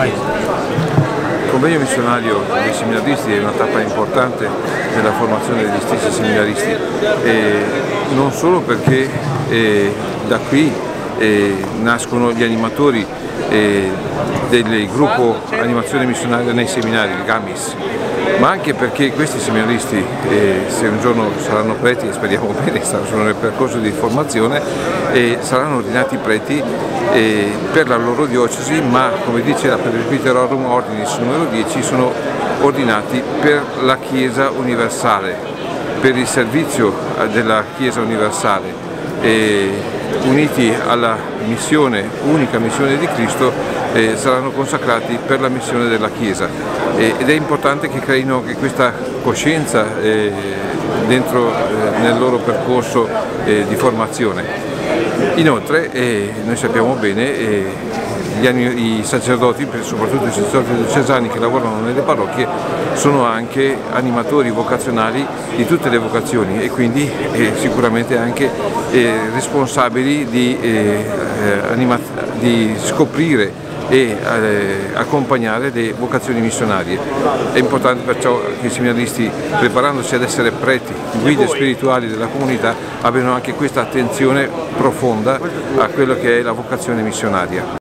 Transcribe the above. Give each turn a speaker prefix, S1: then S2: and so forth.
S1: Il convegno missionario dei seminaristi è una tappa importante nella formazione degli stessi seminaristi, non solo perché da qui nascono gli animatori del gruppo Animazione Missionaria nei Seminari, il GAMIS, ma anche perché questi seminaristi, se un giorno saranno preti, e speriamo bene, sono nel percorso di formazione, saranno ordinati preti per la loro diocesi, ma come dice la Presbyterorum Ordinis numero 10, sono ordinati per la Chiesa universale, per il servizio della Chiesa universale, uniti alla missione, unica missione di Cristo, saranno consacrati per la missione della Chiesa, ed è importante che creino anche questa coscienza nel loro percorso di formazione. Inoltre noi sappiamo bene i sacerdoti, soprattutto i sacerdoti diocesani che lavorano nelle parrocchie, sono anche animatori vocazionali di tutte le vocazioni e quindi sicuramente anche responsabili di scoprire e accompagnare le vocazioni missionarie. È importante perciò che i seminaristi, preparandosi ad essere preti, guide spirituali della comunità, abbiano anche questa attenzione profonda a quello che è la vocazione missionaria.